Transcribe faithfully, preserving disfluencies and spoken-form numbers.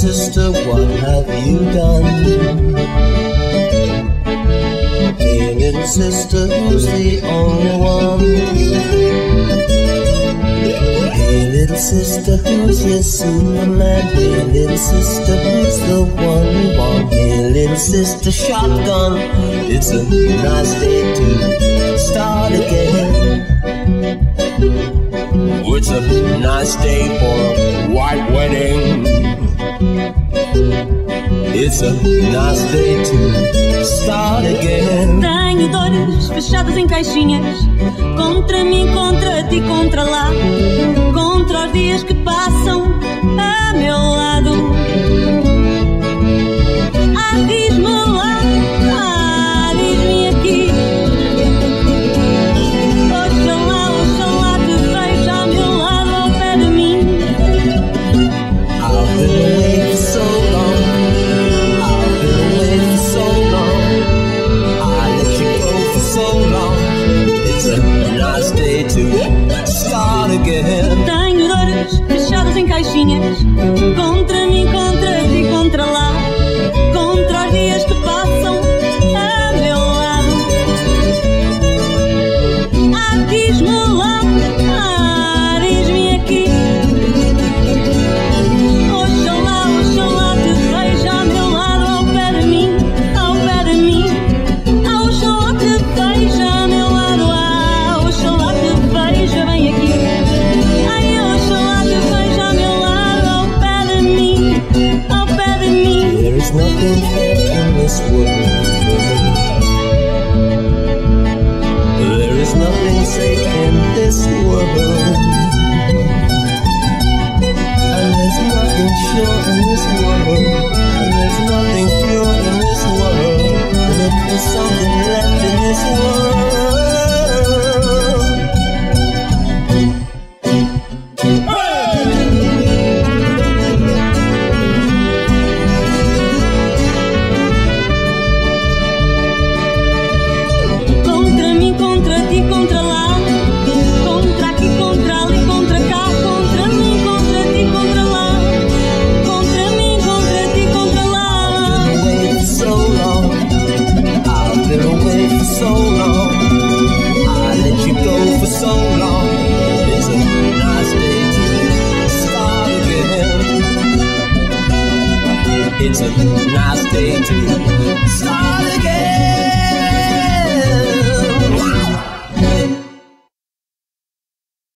sister, what have you done? Hey, little sister, who's the only one? Hey, little sister, who's your Superman? Hey, little sister, who's the one you want? Hey, little sister, shotgun, it's a nice day to start again. It's a nice day for a white wedding. It's a nice day to start again. Tenho dores fechadas em caixinhas, contra mim, contra ti, contra lá, contra os dias que passam a meu lado. Ah, diz-me lá, ah, diz-me aqui. Oxalá, oxalá te veja a meu lado, ao pé de mim. I've been away for so long, I've been away for so long, I let you go for so long. It's a nice day to start again. Tenho dores fechadas em caixinhas, contra mim, contra ti, contra lá, contra os dias que passam a meu lado. Ah, diz-me lá, ah, diz-me aqui. Oxalá, oxalá te veja a meu lado, ao pé de mim, ao pé de mim. Ah, oxalá te veja a meu lado, ah, oxalá te veja bem aqui. Ai, oxalá te veja a meu lado, ao pé de mim, ao pé de mim. There is nothing in this world. There is nothing safe in this world. And there's nothing sure in this world. And there's nothing pure in this world. And if there's something left in this world. Contra mim, contra ti, contra lá, contra aqui, contra ali, contra cá, contra mim, contra ti, contra lá, contra mim, contra ti, contra lá. Away for so long, I've been away for so long, I let you go for so long. It's a nice day to start again. It's a nice day to start again.